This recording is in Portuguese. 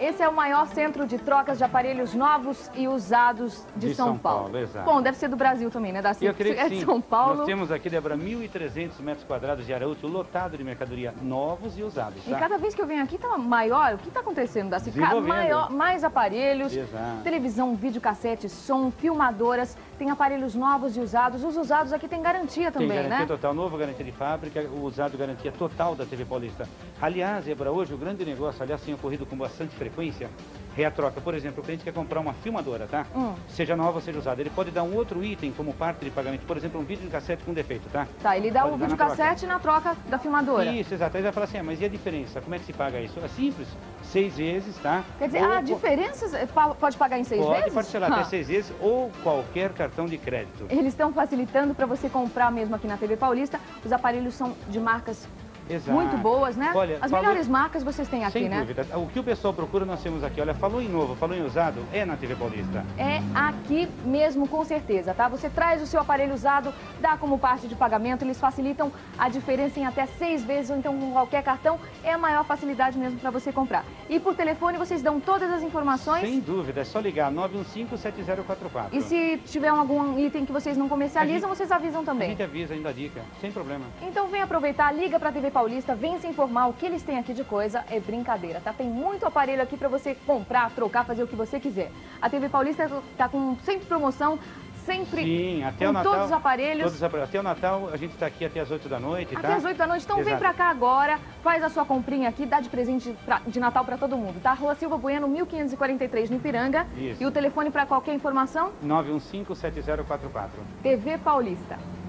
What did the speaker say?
Esse é o maior centro de trocas de aparelhos novos e usados de São Paulo. Exato. Bom, deve ser do Brasil também, né? Eu creio que é sim. de São Paulo. Nós temos aqui, Débora, 1.300 metros quadrados de área útil lotado de mercadoria novos e usados. Tá? E cada vez que eu venho aqui tá maior. O que está acontecendo, Darcy? Maior, mais aparelhos, Exato. televisão, videocassete, som, filmadoras, tem aparelhos novos e usados. Os usados aqui tem garantia também, né? Tem garantia total, novo garantia de fábrica, o usado garantia total da TV Paulista. Aliás, Débora, hoje o grande negócio, aliás, tem ocorrido com bastante frequência, é a troca. Por exemplo, o cliente quer comprar uma filmadora, tá? Seja nova, seja usada. Ele pode dar um outro item como parte de pagamento. Por exemplo, um videocassete com defeito, tá? Tá, ele dá pode o dar videocassete na troca da filmadora. Isso, exato. Aí vai falar assim, mas e a diferença? Como é que se paga isso? É simples, 6 vezes, tá? Quer dizer, a diferença pode pagar em 6 vezes? Pode parcelar até 6 vezes ou qualquer cartão de crédito. Eles estão facilitando para você comprar mesmo aqui na TV Paulista. Os aparelhos são de marcas muito boas, né? Olha, as melhores marcas vocês têm aqui, né? Sem dúvida. O que o pessoal procura, nós temos aqui. Olha, falou em novo, falou em usado, é na TV Paulista. É aqui mesmo, com certeza, tá? Você traz o seu aparelho usado, dá como parte de pagamento, eles facilitam a diferença em até 6 vezes, ou então com qualquer cartão, é a maior facilidade mesmo para você comprar. E por telefone vocês dão todas as informações? Sem dúvida, é só ligar 915-7044. E se tiver algum item que vocês não comercializam, vocês avisam também? A gente avisa, ainda dica, sem problema. Então vem aproveitar, liga pra TV Paulista, vem se informar o que eles têm aqui de coisa, é brincadeira, tá? Tem muito aparelho aqui pra você comprar, trocar, fazer o que você quiser. A TV Paulista tá com sempre promoção, sempre. Sim, até com o Natal. todos os aparelhos. Até o Natal, a gente tá aqui até as 8 da noite, tá? Até as 8 da noite, então Exato. vem pra cá agora, faz a sua comprinha aqui, dá de presente de Natal pra todo mundo, tá? Rua Silva Bueno, 1543, no Ipiranga. Isso. E o telefone pra qualquer informação? 915-7044. TV Paulista.